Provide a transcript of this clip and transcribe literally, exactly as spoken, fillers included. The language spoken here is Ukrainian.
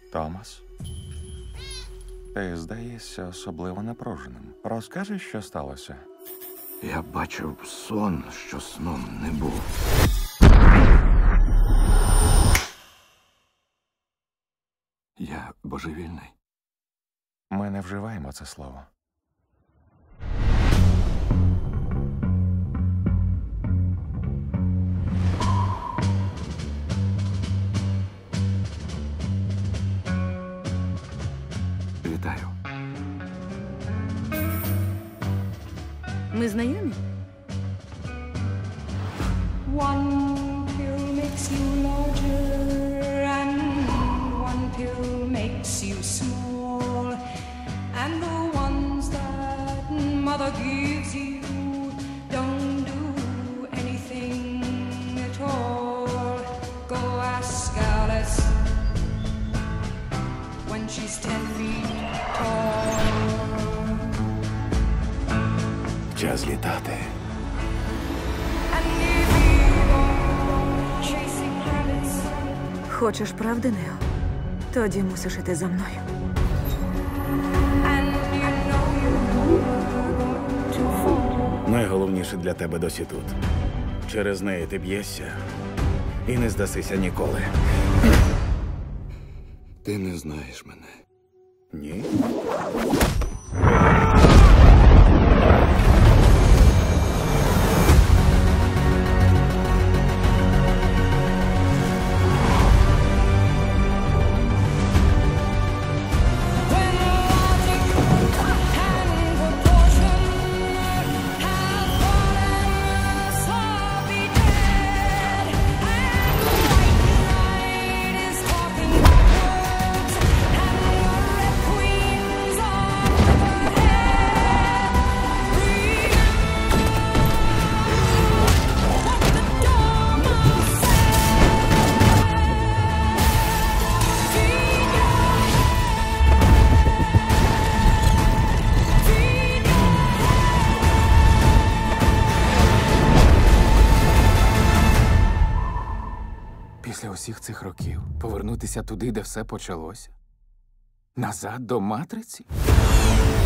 Томас, ти здаєшся особливо напруженим. Розкажеш, що сталося? Я бачив сон, що сном не був. Я божевільний. Ми не вживаємо це слово. Вітаю. Ми знайомі? One pill makes you larger and one pill makes you small, and the ones that mother gives you don't do anything at all. Go ask Alice when she's ten feet tall. Час літати. Хочеш правди, Нео? Тоді мусиш іти за мною. Найголовніше для тебе досі тут. Через неї ти б'єшся і не здасися ніколи. Ти не знаєш мене. Ні? Після усіх цих років повернутися туди, де все почалося? Назад до матриці?